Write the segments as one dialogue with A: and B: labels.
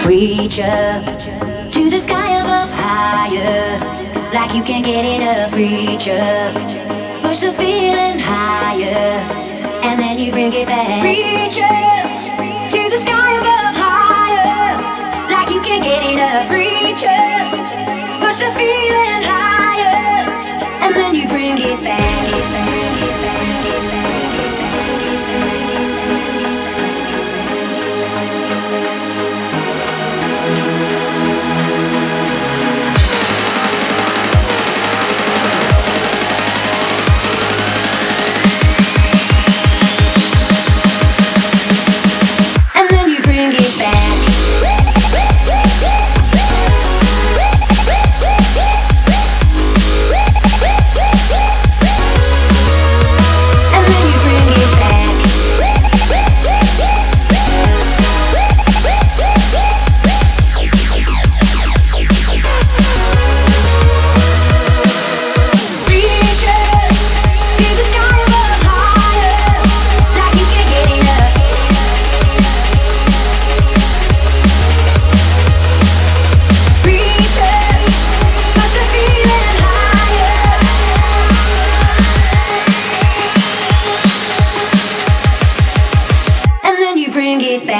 A: Reach up to the sky above higher, like you can't get enough. Reach up, push the feeling higher, and then you bring it back. Reach up to the sky above higher, like you can't get enough. Reach up, push the feeling higher, and then you bring it back. Bring it back.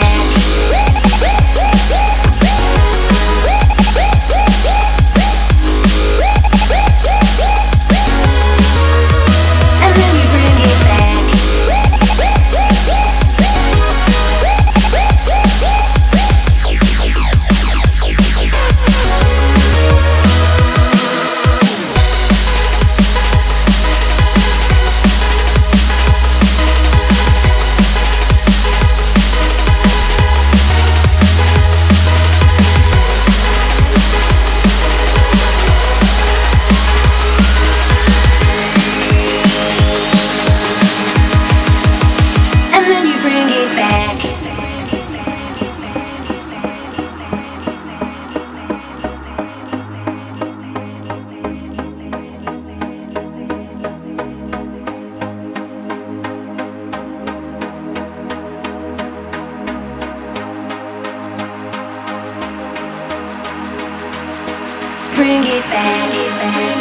A: Bring it back.